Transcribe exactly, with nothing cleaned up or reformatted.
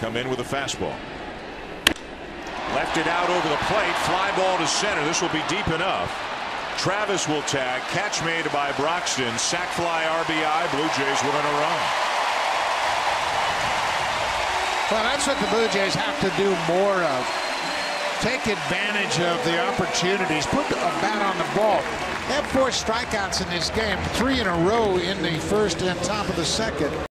come in with a fastball. Left it out over the plate. Fly ball to center. This will be deep enough. Travis will tag. Catch made by Broxton. Sac fly R B I. Blue Jays within a run. Well, that's what the Blue Jays have to do more of. Take advantage of the opportunities. Put a bat on the ball. They have four strikeouts in this game. Three in a row in the first and top of the second.